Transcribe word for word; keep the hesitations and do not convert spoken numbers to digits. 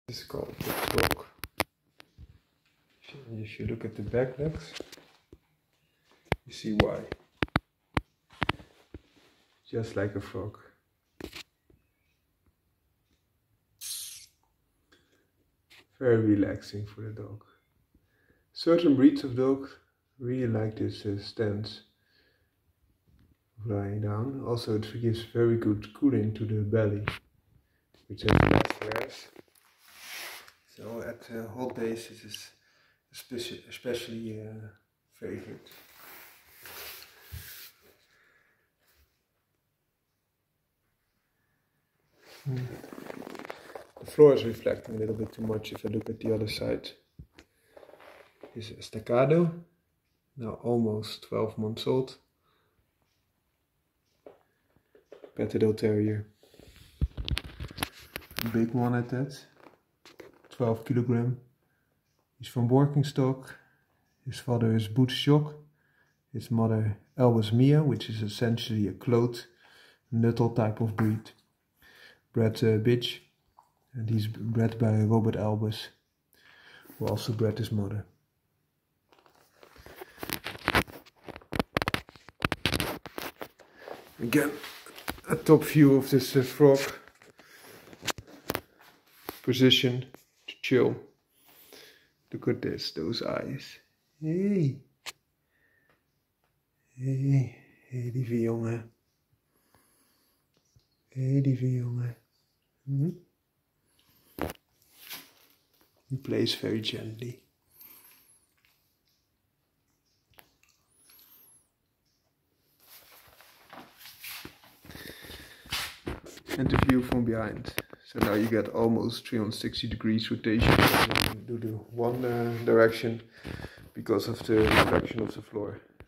This is called the frog. If you look at the back legs, you see why. Just like a frog. Very relaxing for the dog. Certain breeds of dogs really like this uh, stance of lying down. Also, it gives very good cooling to the belly, which has less hairs. So at uh, hot days it is especially, especially uh, favorite. Mm. The floor is reflecting a little bit too much if I look at the other side. This is Estacado, now almost twelve months old. Petadil Terrier. A big one at that. twelve kilogram. He's from Borkingstock. His father is Boots Shock. His mother Elbus Mia, which is essentially a clothed Nuttall type of breed. Bred uh, bitch. And he's bred by Robert Elbus, who also bred his mother. Again, a top view of this uh, frog. Position to chill. Look at this, those eyes. Hey. Hey, hey lieve jongen. Hey lieve jongen. Hm? He plays very gently. And the view from behind. So now you get almost three hundred sixty degrees rotation. Do the one uh, direction because of the reflection of the floor.